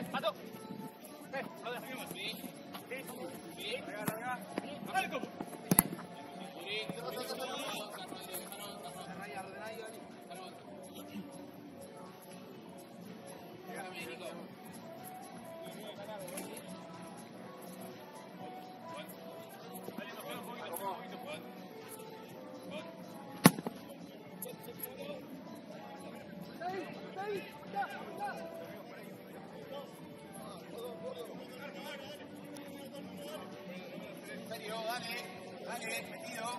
Pato. Dale, metido.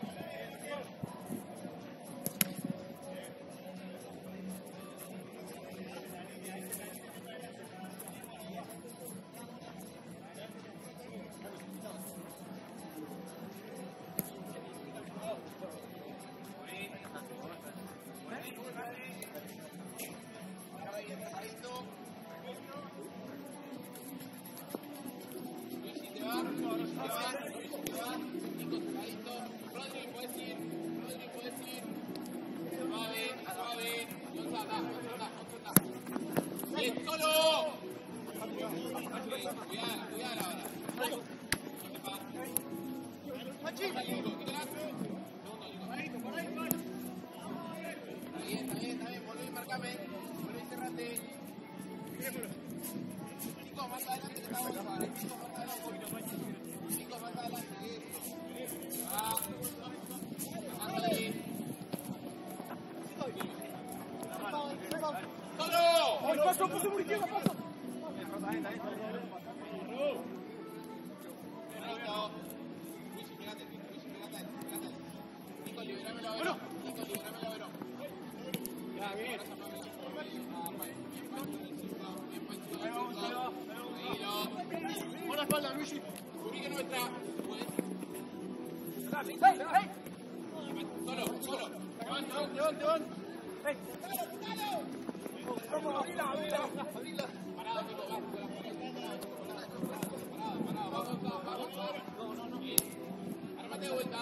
Buena espalda, Luigi. Ubique nuestra. Solo. Levante. Vamos, abrila. Parado, vamos. Armate de vuelta.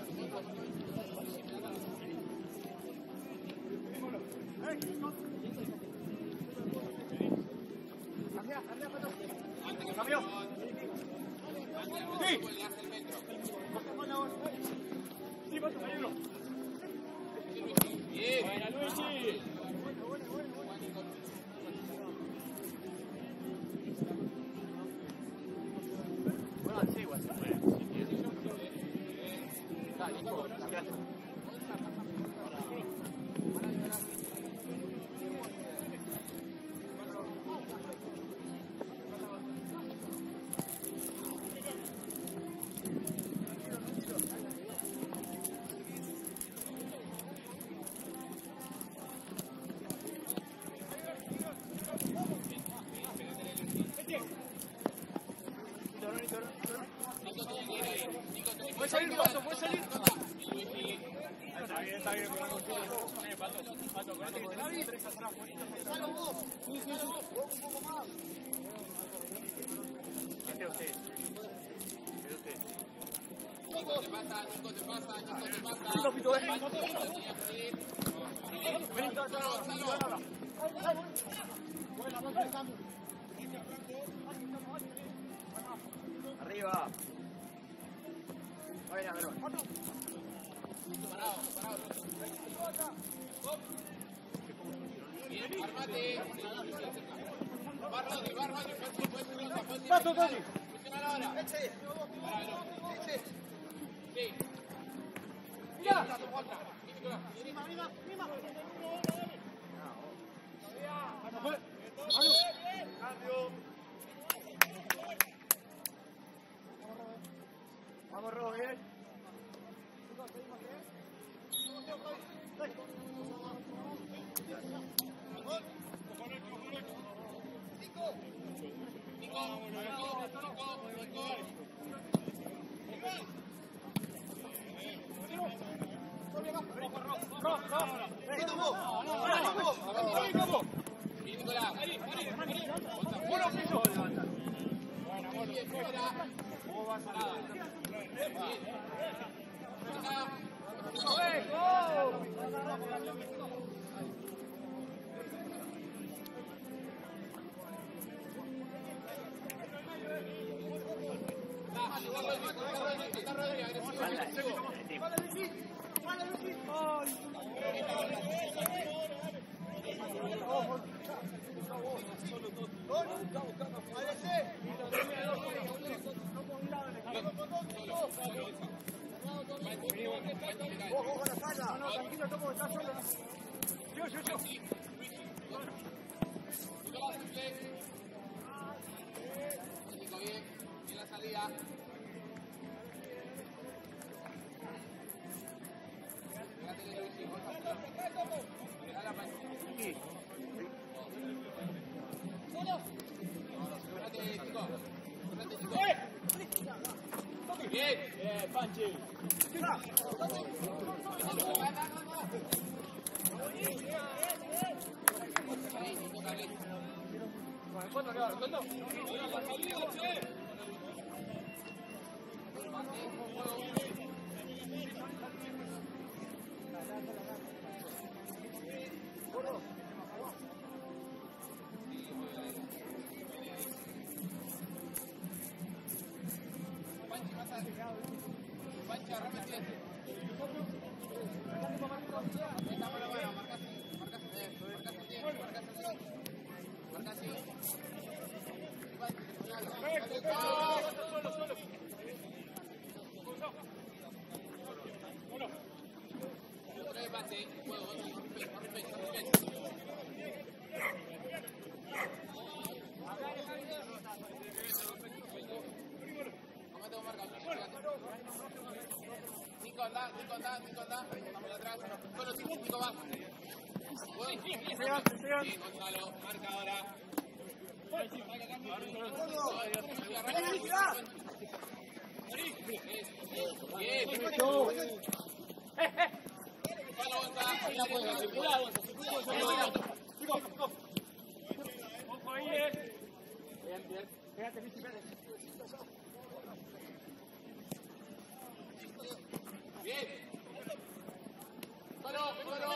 Cambio. Sí. Sí, paso, hay uno. Bien. Buena, Luigi. Bueno, sí, igual se puede. Dale, gracias. Puede salir, Pato, puede salir. Está bien, Pato, acuérdate que tenés 3 atrás, bonito. Sí. Un poco más. Este usted. Nico, te pasa. Nico, Pito, vení, Gonzalo. Arriba. Buena, Verón. Parado. Bien, armate. Va Rodri. Paso, Tony. Funciona ahora. Eche. Sí. Mira. Mima. Cambio. Vamos, Robo, bien. Ojo con la espalda. No, tranquilo, toco, estás solo. Yo. Bien, bien la salida. Bien, Panchi. Nico, anda. Estamos atrás. Solo Nico va. Bien, Gonzalo. Marca ahora. Bien. Solo.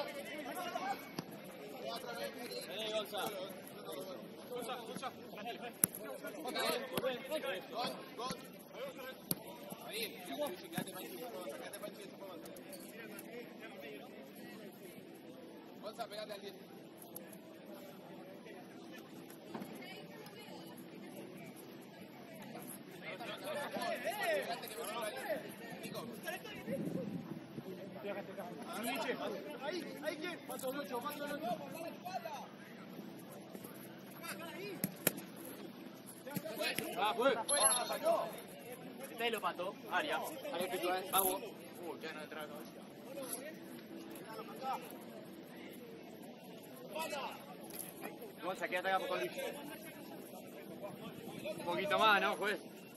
Otra vez. Gol. Ahí. Quédate Panchi. Gonza, pegate al 10. Nico. Ahí, ¿quién? Paso el 8. Pues. Este lo mató. Aria que tú ves. Vamos. Ya no detrás. Vamos a quedar acá por un poquito más, ¿no, juez?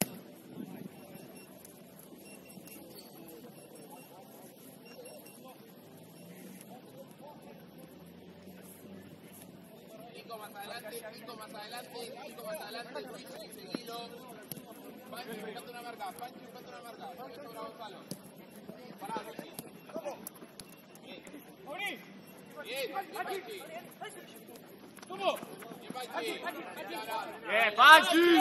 Nico más adelante, seguilo. Panchi buscando una marca. Panchi sobre Gonzalo. Pará, Luchi. Bien, Panchi. ¿Cómo? ¡Bien, Panchi!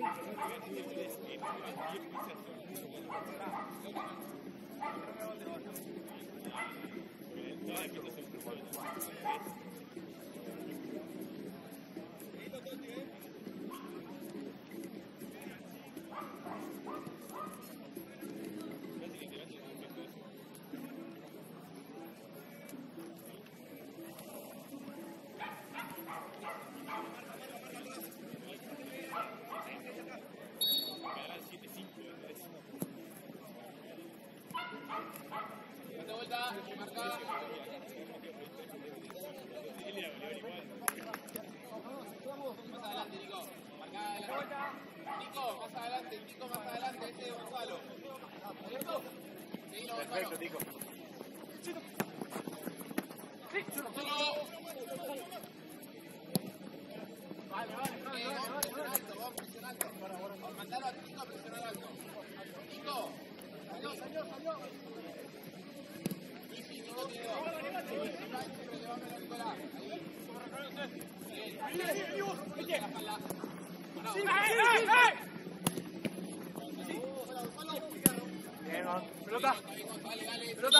Date vuelta, marca. Más adelante, Nico. Marca adelante. Nico, más adelante, Nico, más adelante. Este de Gonzalo. Seguilo, Gonzalo. Perfecto, Tico. Vamos, presiona alto. Mandalo a Nico a presionar alto. Nico. Salió. Sí, Nico tiene dos. Llévamelo, Nicolás. Ahí. Bien. La espalda. Bien, vamos. Pelota. Dale. Pelota.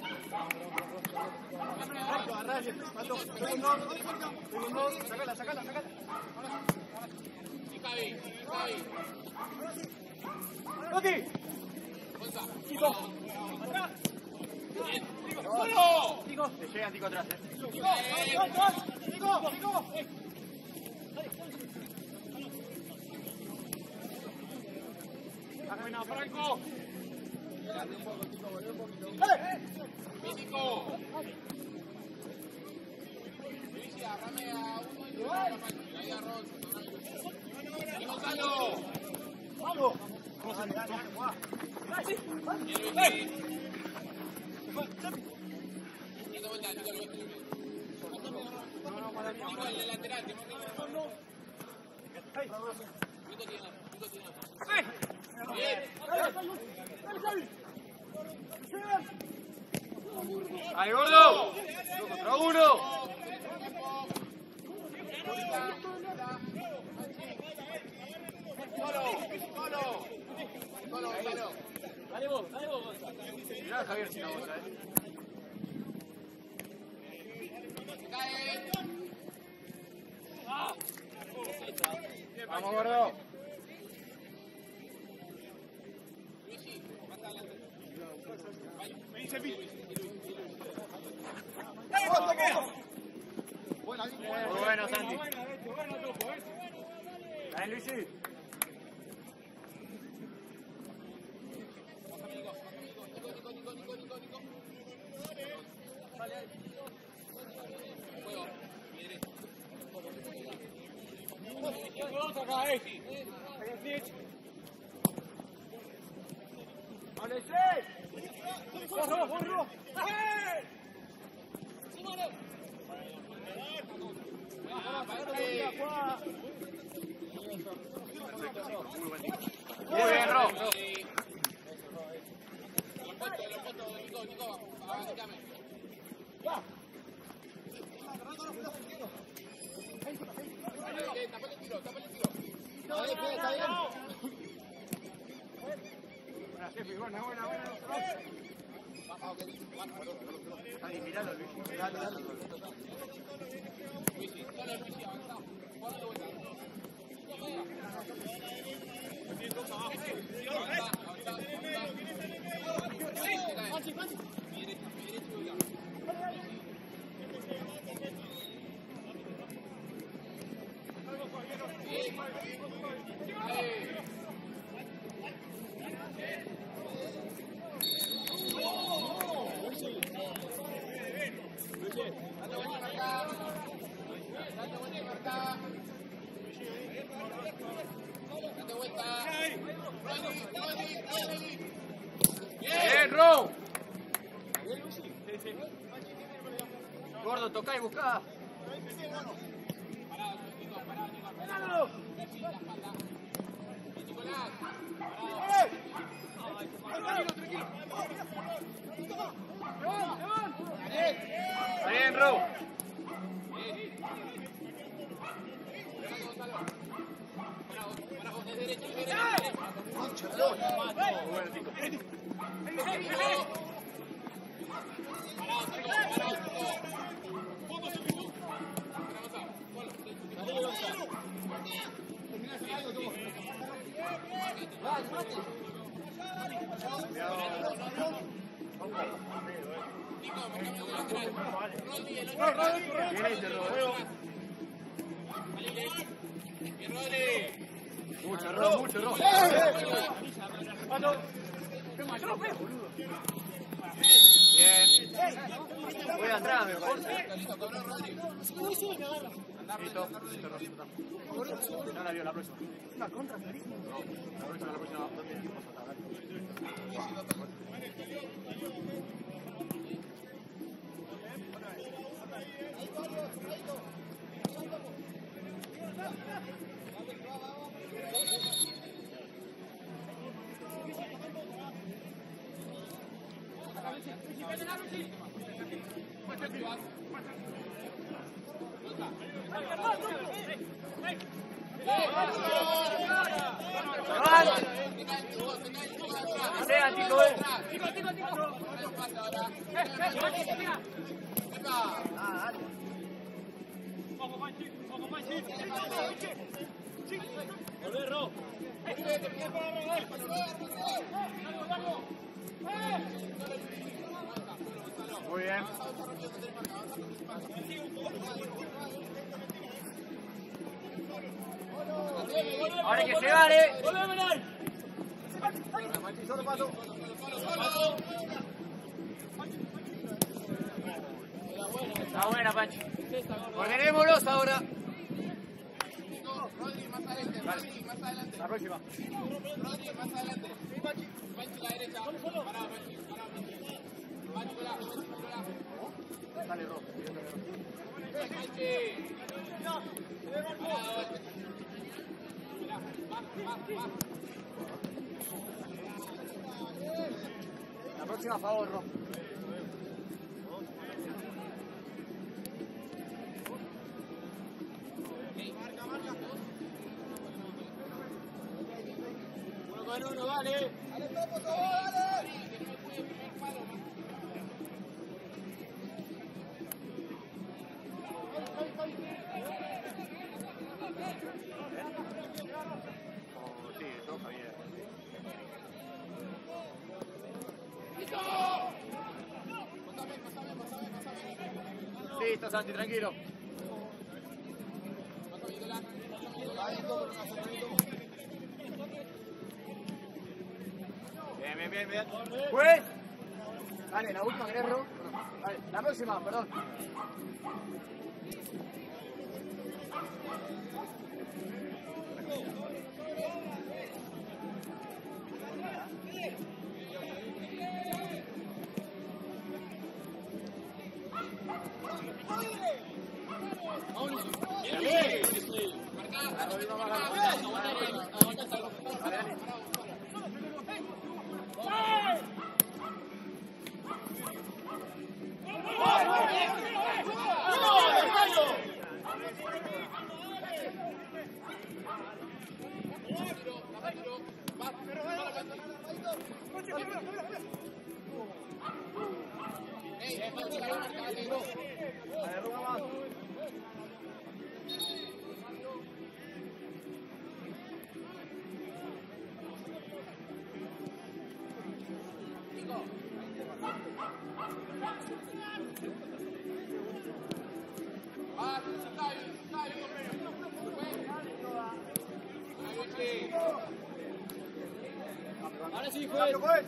Agarrale. Pato. Segundo. Sacala. Y Javi. ¡Toti! Gonza. Tico. ¡Solo! Tico. Te llegan Tico atrás, Tico. Ha caminado Franco. Físico. Luis, agarrame a uno y ahí a Ron. Y Gonzalo. ¡Vamos! Y Luis. Date vuelta, Nico, Nico, el lateral, que no tiene. Nico tiene. Bien. ¡Ahí, gordo! ¡Uno contra uno! Solo. Dale vos, Gonza. Mirá a Javier sin la bola, Cae. Vamos, gordo. Luigi, más adelante. Muy bueno, Santi. Dale, Luigi. Nico. Juego. Vamos acá, ¡Vale, sí! ¡Vamos! Muy bien, Ro. Nico, abanicame. Tapale el tiro. Buena. Ahí, miralo, Luigi. Luigi, avanza. Juega de vuelta. Bien, Ro. Gordo, tocá y buscá. Está bien, Ro. Para vos, es derecha. Mucho error, mucho error. Bien. Voy atrás, me parece. Listo. No la vio la próxima. Una contra, clarísimo. No, la próxima, ¿dónde equipos atacar? Muy bien. Ahora que se vale. Está buena, Pancho. Ordenémoslos ahora. Rodri, más adelante. Rodri, más adelante. La próxima. Rodri, más adelante. Panchi, la derecha. Pará, Panchi. Panchi, volá. Dale, Ro. Panchi. La próxima, a favor, Ro. Uno, dale. Sí, toca bien. Listo, Santi, tranquilo. Bien. Pues. Dale, la última, Guerrero. Vale, la próxima, perdón. Ahora sí, juez.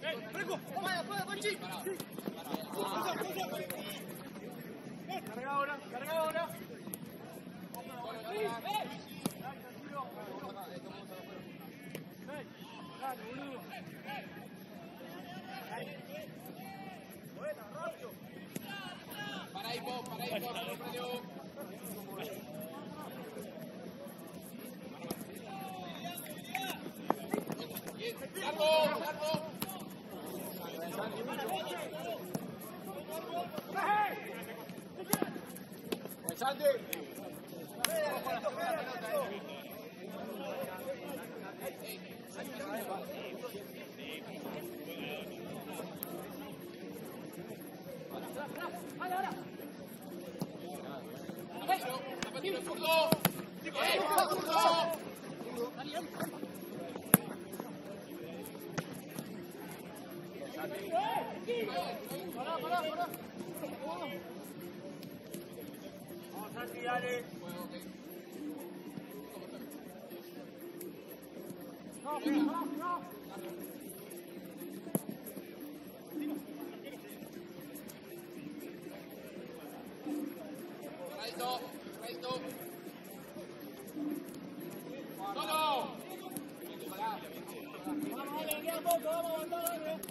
Carga ahora, carga ahora. Dale, boludo. Para ahí, vos, no freno. Bien, largo. Santi. Zapatero, el zurdo. ¡Zurdo! Pará. Vamos, Santi, dale. No. Recto. ¡Solo! Vamos, dale, queda poco, vamos a aguantar, dale.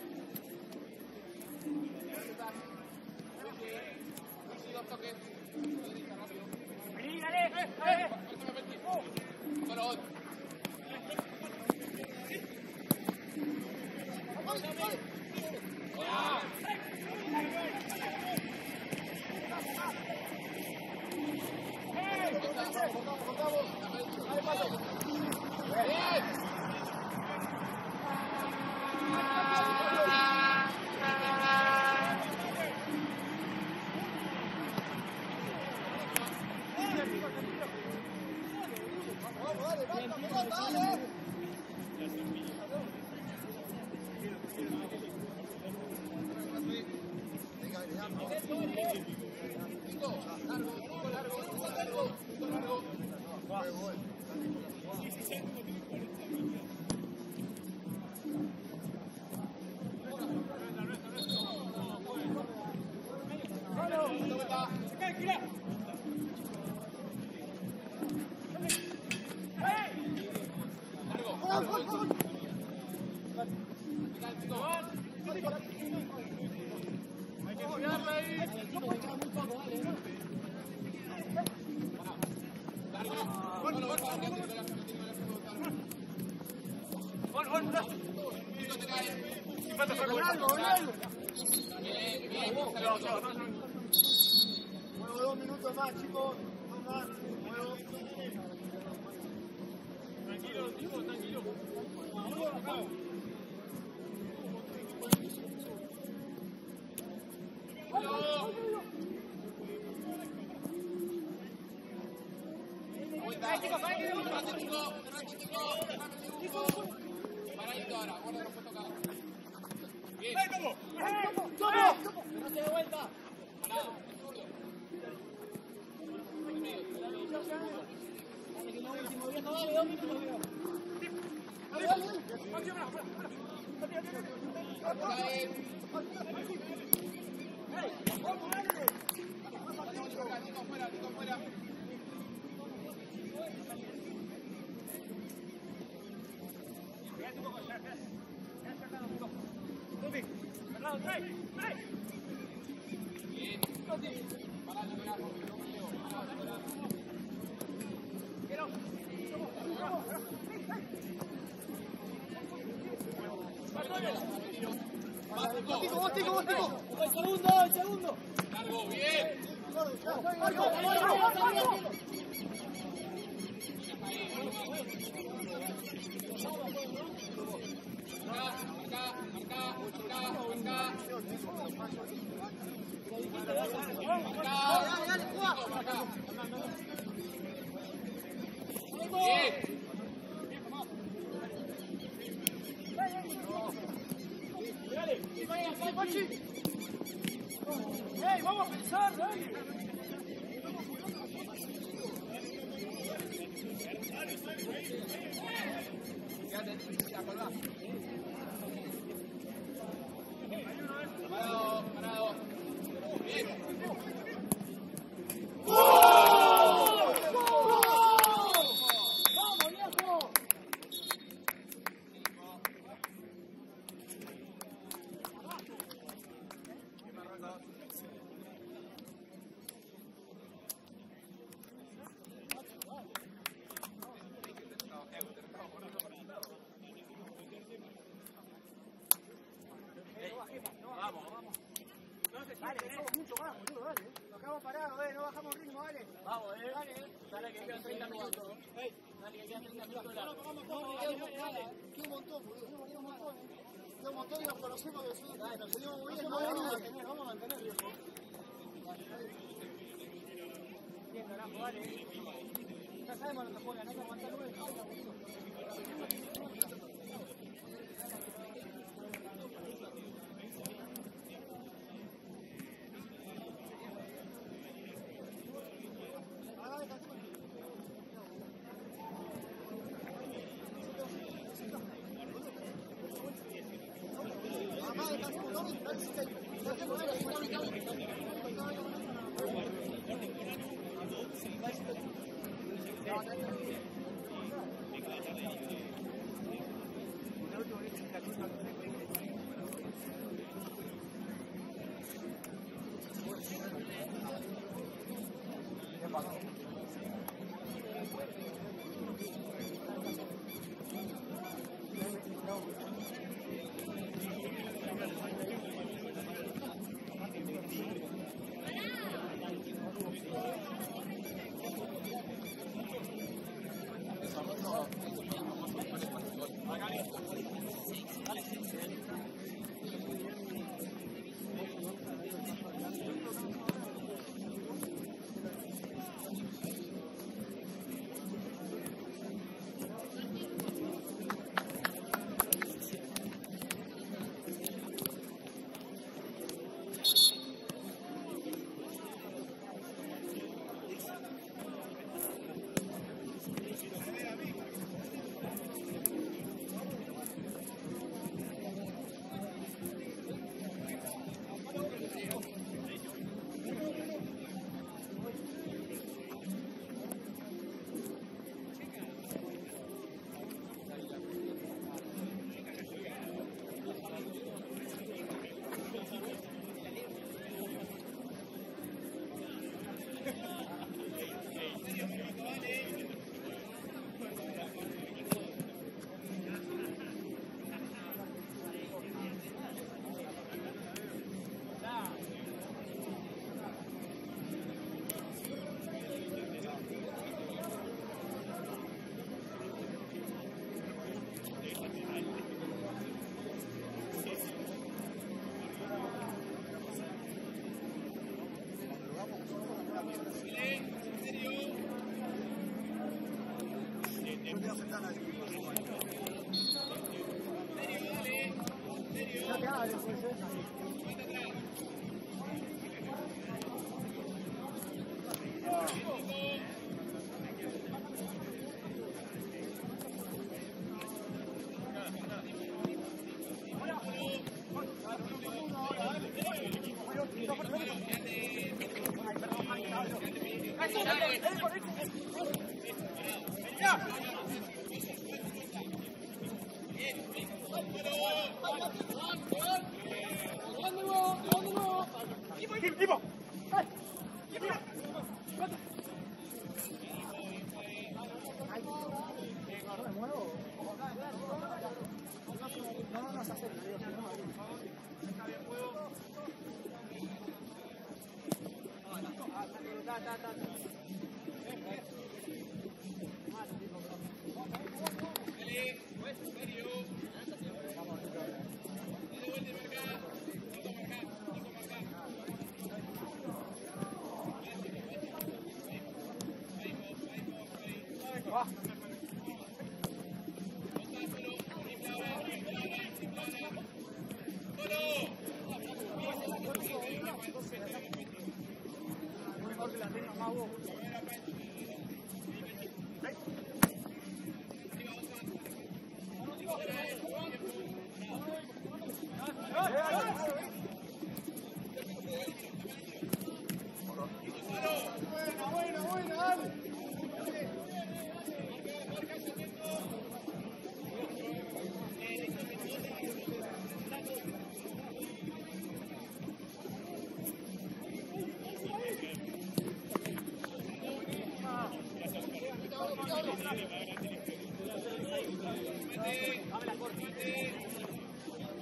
Sí, 2 toques. Rápido. Vení, dale. Solo otro. Muevo 2 minutos más, chicos. No más. Muevo. Tranquilo, chicos, tranquilo. Paradito ahora, guarda los fotos acá. Bien. ¡No se de vuelta! Parado, el zurdo. Dale, que lo último, viejo, dale, 2 minutos, viejo. Chicos fuera. Bien. Pará, Nicolás. El segundo. Largo, bien. ¡Ey, vamos a pensar! ¡Ey! estamos parados, no bajamos ritmo, dale. Vamos, dale que quedan 30 minutos. Dale que quedan 30 minutos. Queda un montón, boludo. Queda un montón y nos conocemos de eso. Dale, nos seguimos moviendo. Vamos a mantener, viejo. Bien, carajo, dale. Ya sabemos lo que juegan, hay que aguantar luego.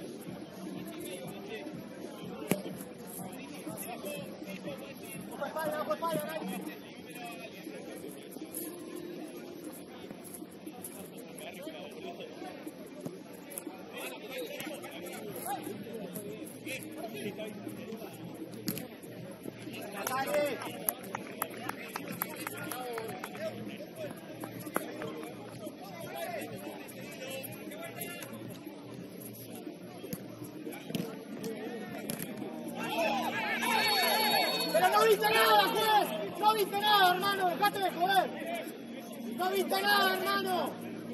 Espalda, Pero no viste nada, juez. No viste nada, hermano. Dejate de joder. No viste nada, hermano.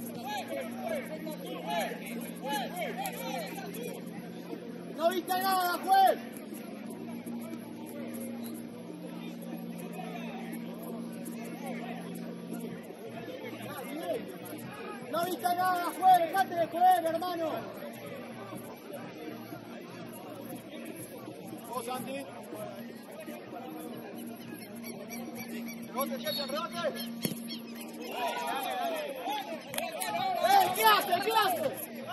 No viste nada, juez. No viste nada, juez. Dejate de joder, hermano. Vos, Santi. ¿Dónde está el rebote? ¿Qué hace? ¿Qué hace?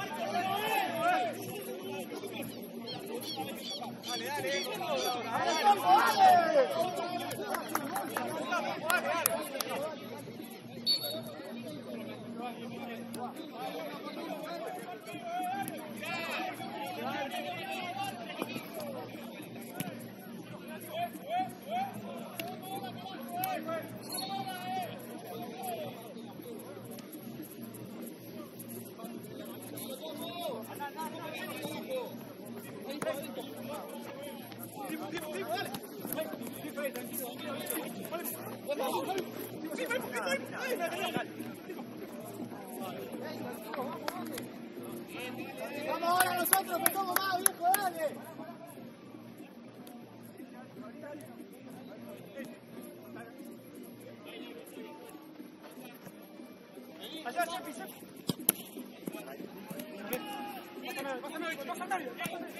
Vamos ahora nosotros, que somos más, viejo, dale. Allá, Chepi, Chepi. Pásame.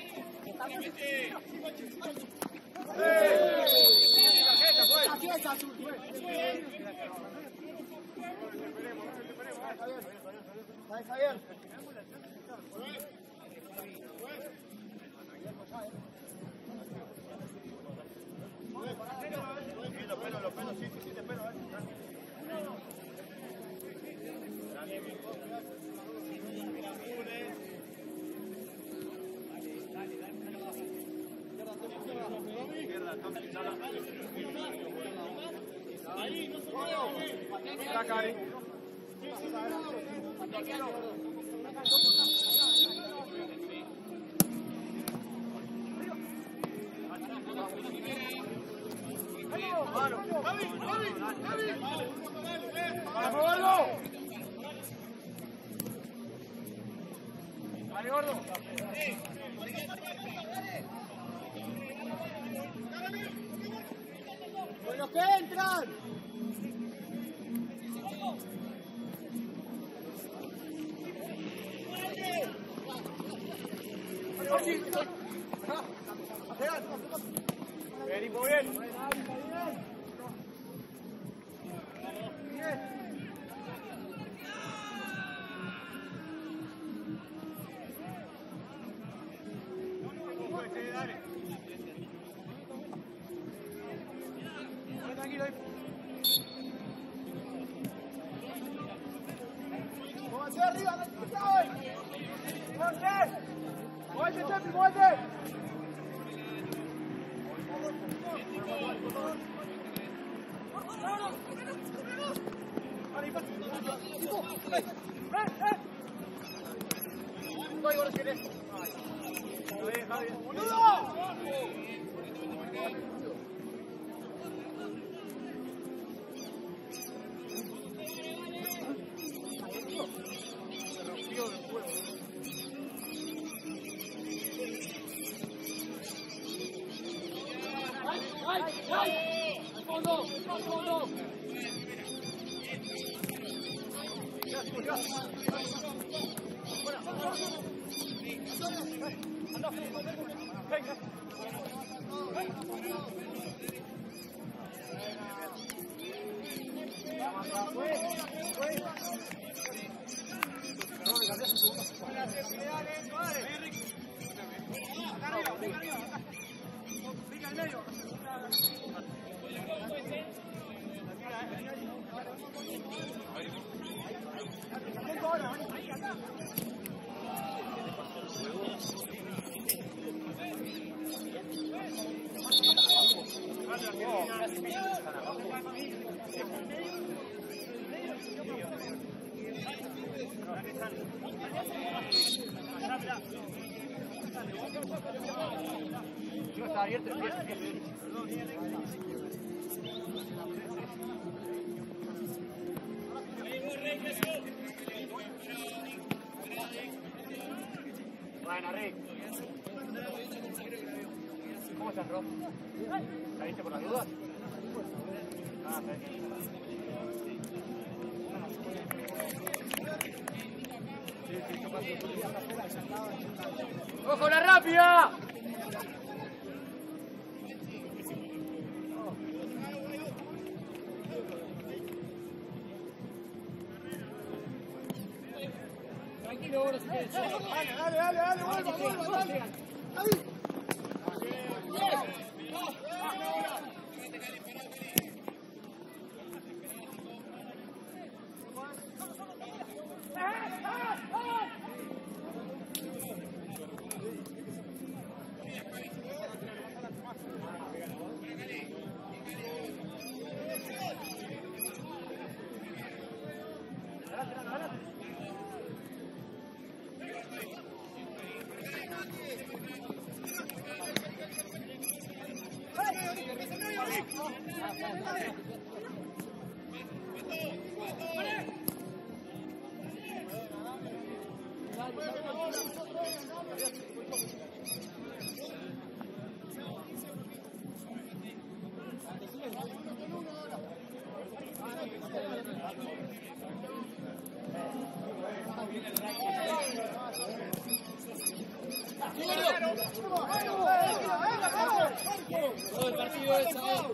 Aquí es azul. Ahí, Javier. Los pelos, sí, te espero, Dale, gordo. ¡Con los que entran! Bien, muy bien. Tranquilo ahí. ¡Móvete arriba! ¡Móvete, Chepi, móvete! ¡Al fondo! ¡Al fondo! Está abierto, Bueno, Rick. ¿Cómo estás, Rob? ¿Saliste por las dudas? Ah, ¡ojo la rápida! Tranquilo, ahora Dale, vuelva. Ahí. Todo el partido es ahora.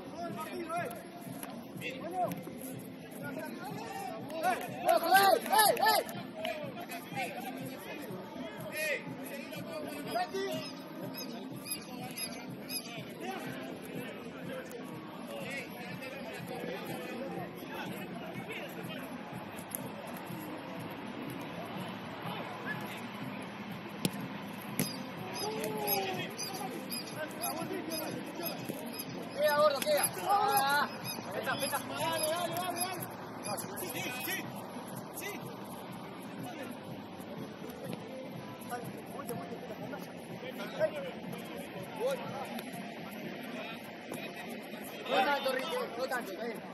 Queda, gordo, queda. Ah, peta. Dale. Sí. No tanto, Ricky, no tanto.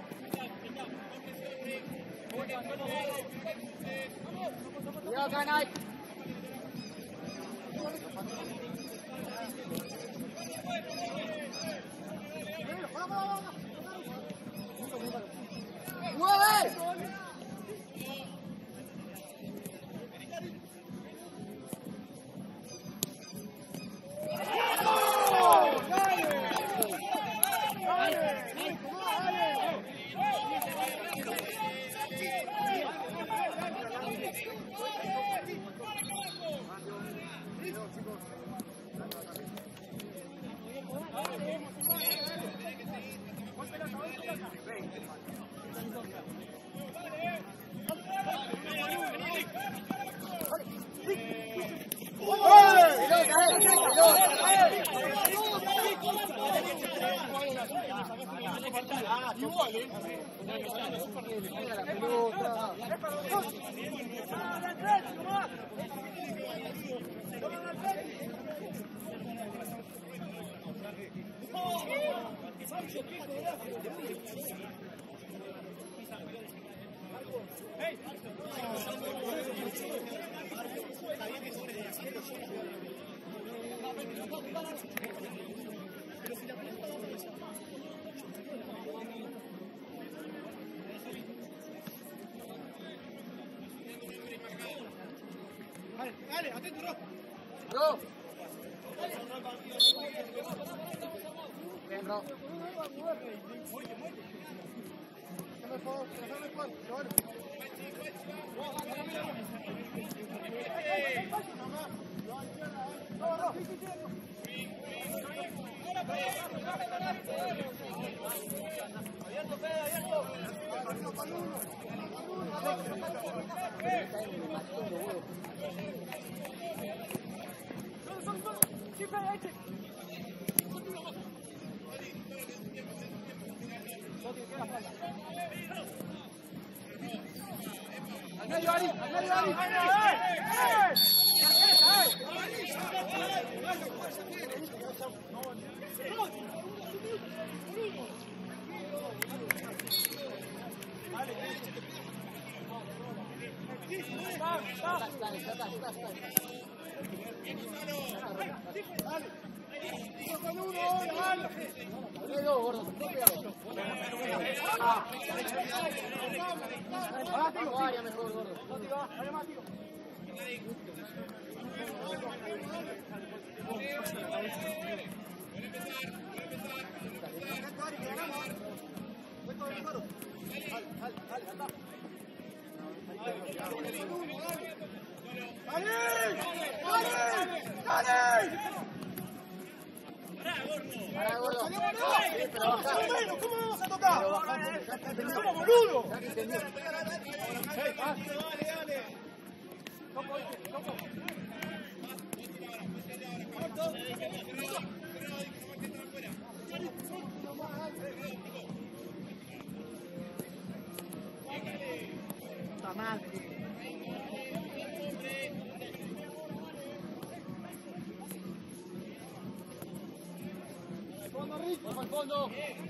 Cuidado, canal. Dale, atento, Ro. Ro. Bien, Ro. ¿Cómo vamos a tocar? ¡Somos boludos! Está mal. Vamos al fondo.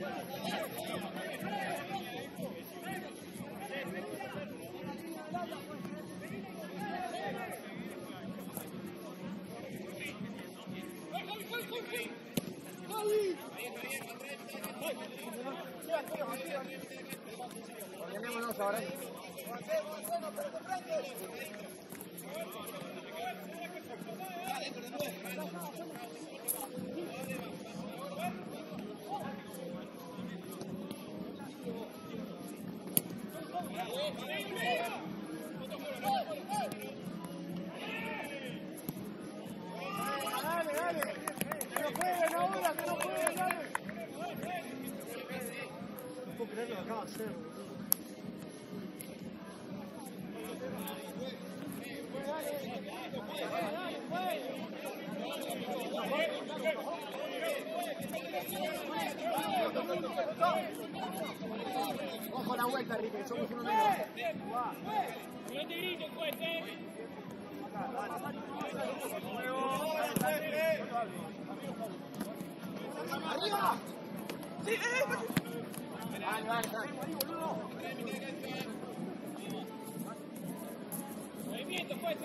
Ordenémonos ahora. Ojo la vuelta, Enrique, que somos uno menos. No te grites, juez, ¡Arriba! ¡Sí, Vale, movimiento, juez,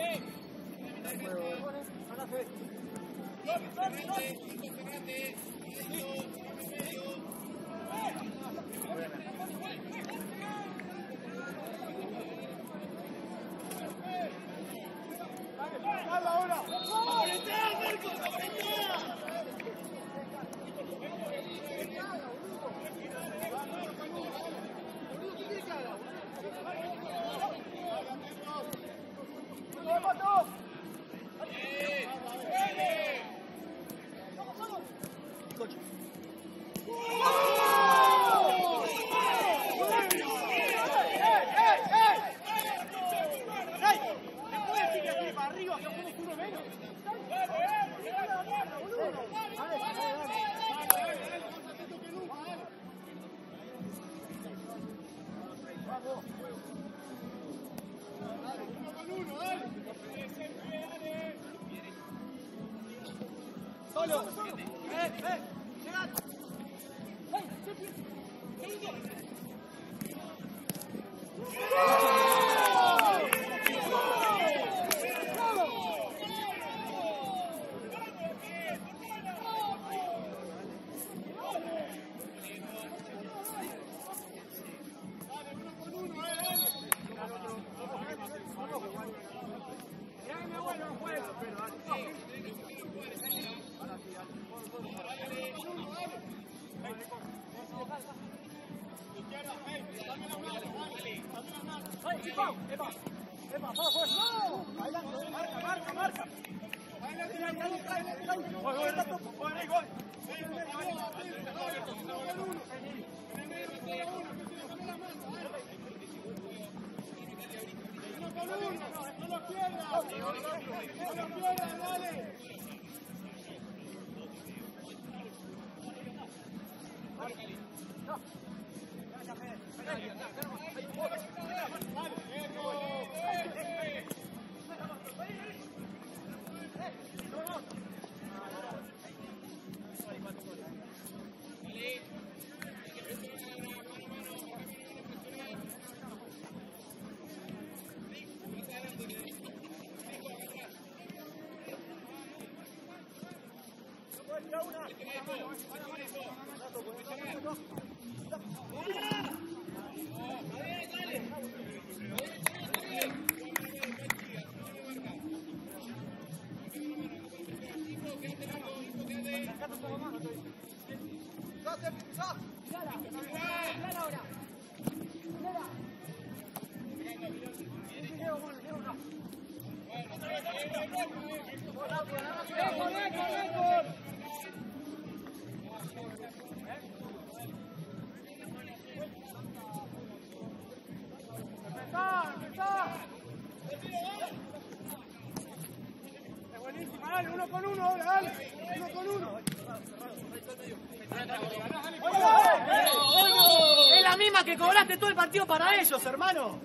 Es la misma que cobraste todo el partido para ellos, hermano.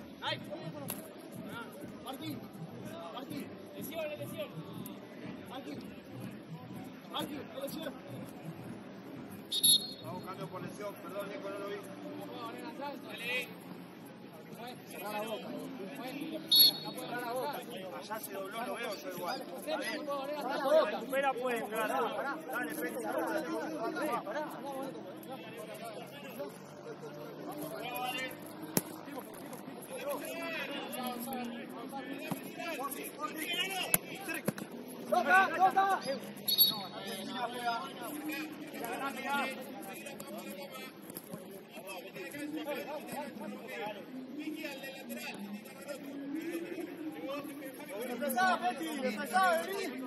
Martín. Lesión. Martín, lesión. Está buscando por lesión, perdón, Nico, no lo vi. Allá se dobló, lo veo yo igual. Recupera, puede entrar. Dale, Peti. ¡Toca! Empezá, Peti, empezá, vení.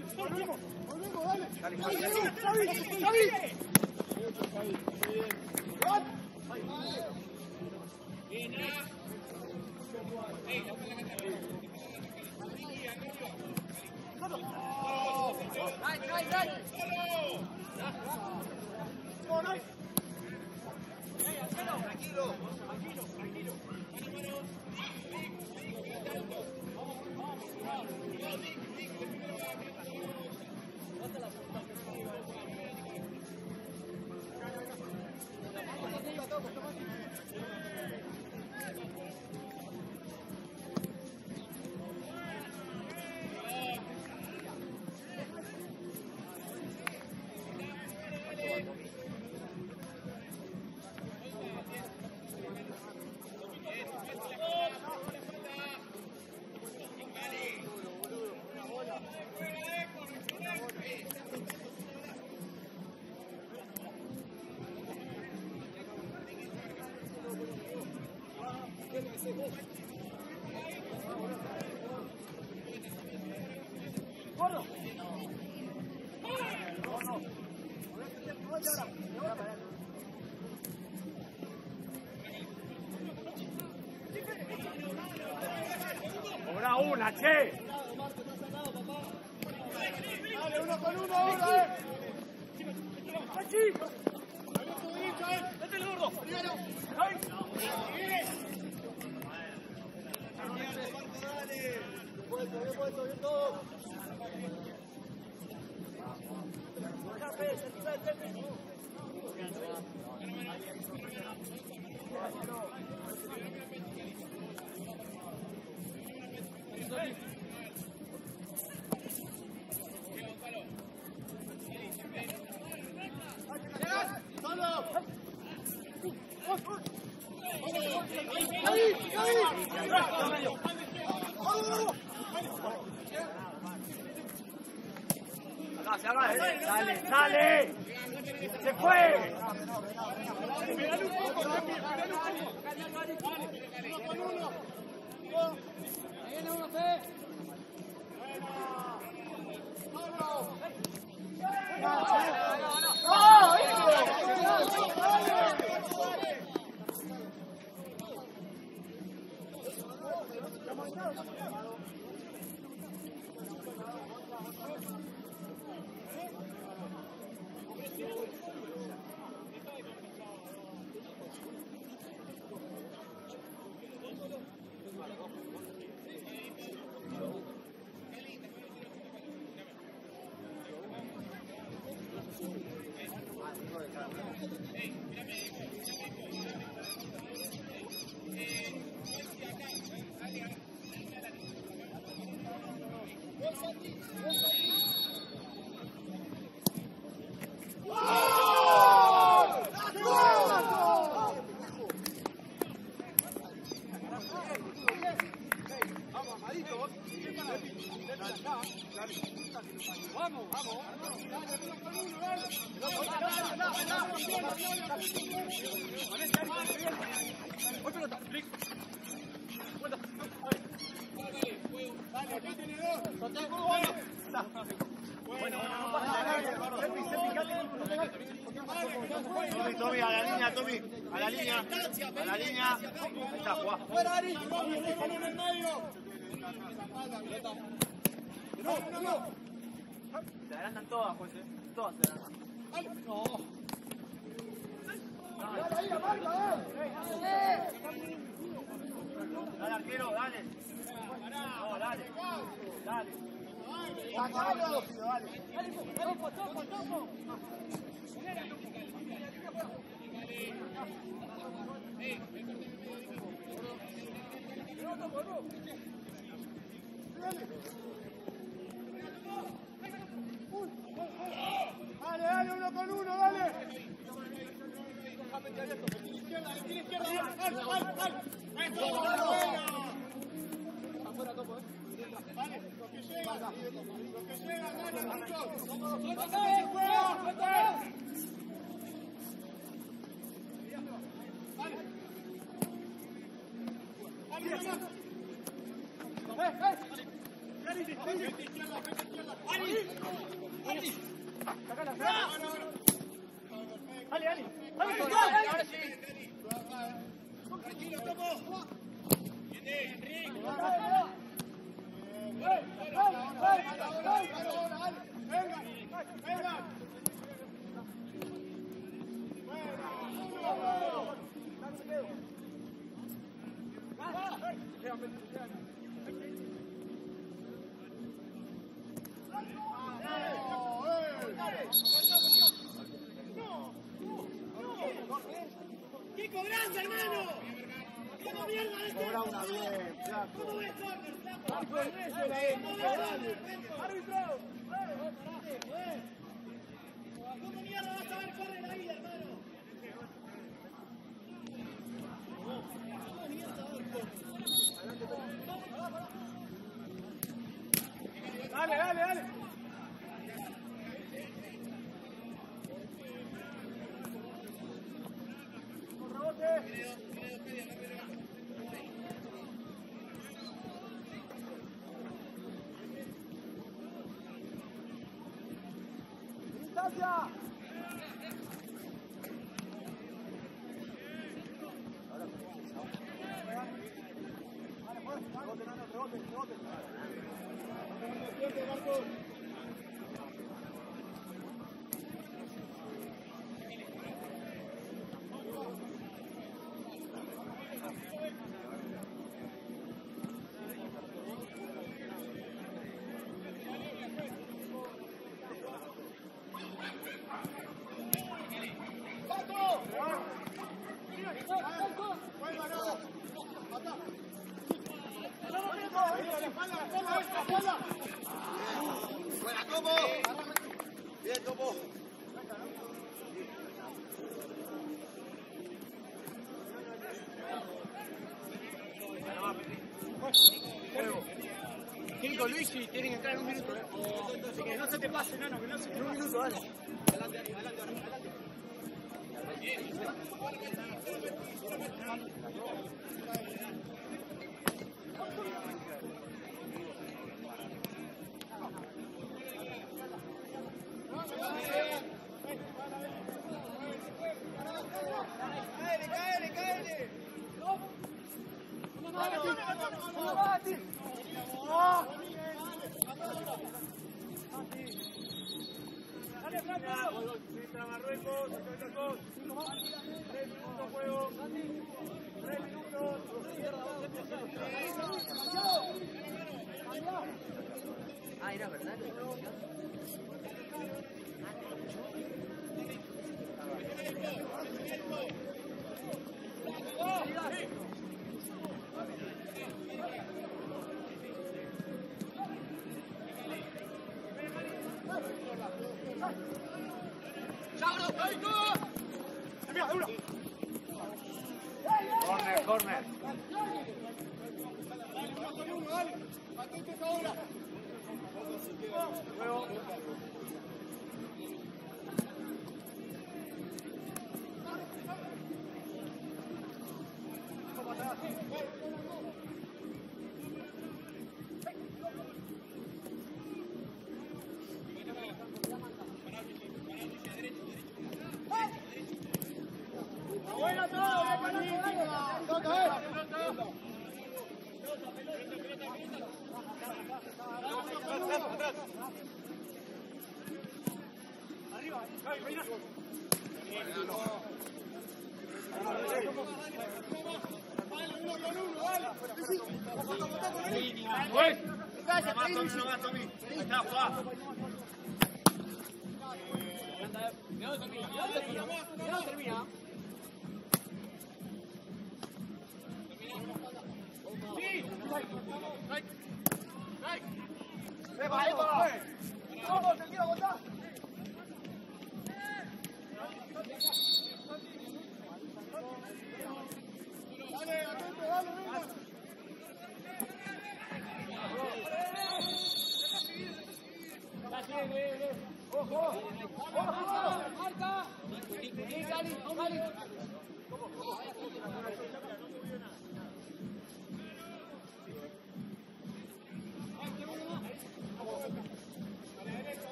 Volvemos, dale. Dale, Cobra una, che. Dale, uno con uno ahora, ¡Vete el gordo! Primero. ¡Ay! Bien puesto, bien todo. ¡Dale, dale! ¡Se fue! Pegale un poco, Tami, pegale un poco. Uno con uno. Ahí viene uno, Fe. Tommy, a la línea, Tommy. A la línea. A la línea. Ahí está, jugá. Fuera, Ari. Déjalo en el medio. No. Se adelantan todas, juez. Todas se adelantan. No. Dale ahí, marca, dale. Dale, arquero, dale. No, dale. Dale. Acá la velocidad, dale. Topo. Dale, uno con uno, dale. Izquierda, afuera, Topo, Vale, lo que llega, gana, muchachos. Dale, dale. Ahora sí. Tranquilo, Topo. Enrique. ¡Qué cobranza, hermano! ¿Cómo mierda este? Cobra una bien, flaco. ¿Cómo ves córner, flaco? Marco, el beso de ahí, ¡Árbitro! ¿Cómo mierda vas a ver córner ahí, hermano? Dale, dale, dale. ¡Distancia! Buena, Topo. Bien, Topo. Cinco, Luis, y tienen que entrar en un minuto. Así que no se te pase, nano, que no se te pase. Un minuto, dale. Mientras Marruecos, 3 minutos juego. 3 minutos. Ah, era verdad. Corner, corner. Juego.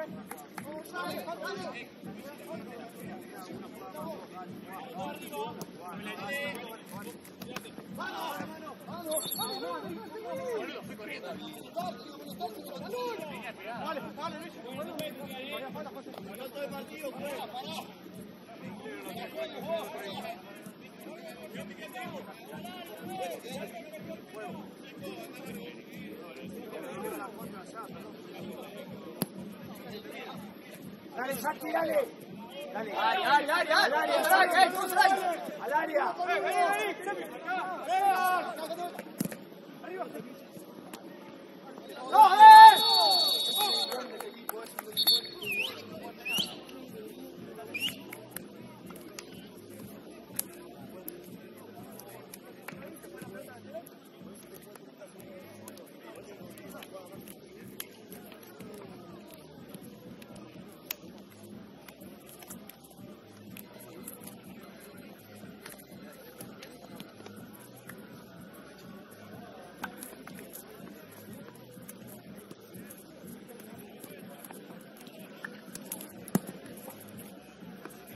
Dale, Saki, dale. Dale, al área. ¡No,